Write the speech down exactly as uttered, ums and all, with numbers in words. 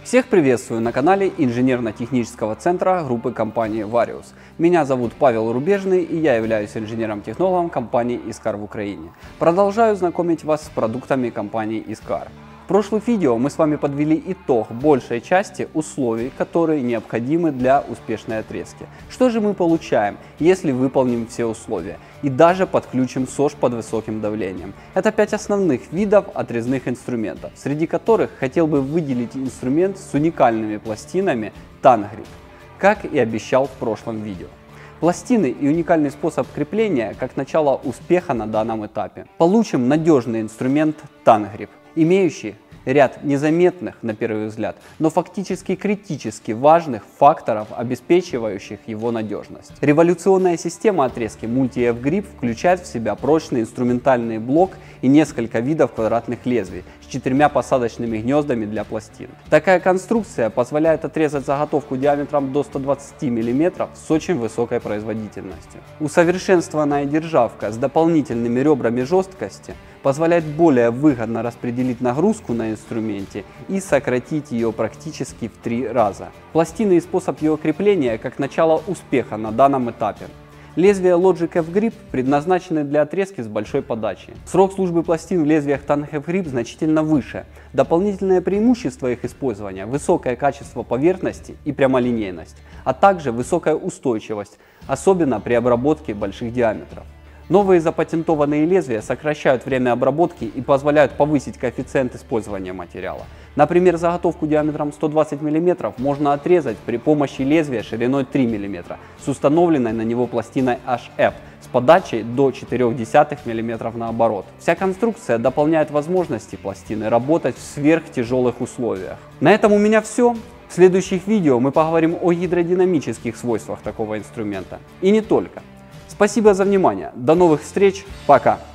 Всех приветствую на канале инженерно-технического центра группы компании Varius. Меня зовут Павел Рубежный, и я являюсь инженером-технологом компании Искар в Украине. Продолжаю знакомить вас с продуктами компании Искар. В прошлых видео мы с вами подвели итог большей части условий, которые необходимы для успешной отрезки. Что же мы получаем, если выполним все условия и даже подключим СОЖ под высоким давлением? Это пять основных видов отрезных инструментов, среди которых хотел бы выделить инструмент с уникальными пластинами TanGrip, как и обещал в прошлом видео. Пластины и уникальный способ крепления как начало успеха на данном этапе. Получим надежный инструмент TanGrip, имеющий ряд незаметных на первый взгляд, но фактически критически важных факторов, обеспечивающих его надежность. Революционная система отрезки Multi-F Grip включает в себя прочный инструментальный блок и несколько видов квадратных лезвий с четырьмя посадочными гнездами для пластин. Такая конструкция позволяет отрезать заготовку диаметром до ста двадцати миллиметров с очень высокой производительностью. Усовершенствованная державка с дополнительными ребрами жесткости позволяет более выгодно распределить нагрузку на инструменте и сократить ее практически в три раза. Пластины и способ ее крепления как начало успеха на данном этапе. Лезвия Logic F-Grip предназначены для отрезки с большой подачей. Срок службы пластин в лезвиях TanGrip F-Grip значительно выше. Дополнительное преимущество их использования – высокое качество поверхности и прямолинейность, а также высокая устойчивость, особенно при обработке больших диаметров. Новые запатентованные лезвия сокращают время обработки и позволяют повысить коэффициент использования материала. Например, заготовку диаметром сто двадцать миллиметров можно отрезать при помощи лезвия шириной три миллиметра с установленной на него пластиной эйч эф с подачей до четырёх десятых миллиметра наоборот. Вся конструкция дополняет возможности пластины работать в сверхтяжелых условиях. На этом у меня все. В следующих видео мы поговорим о гидродинамических свойствах такого инструмента. И не только. Спасибо за внимание. До новых встреч. Пока.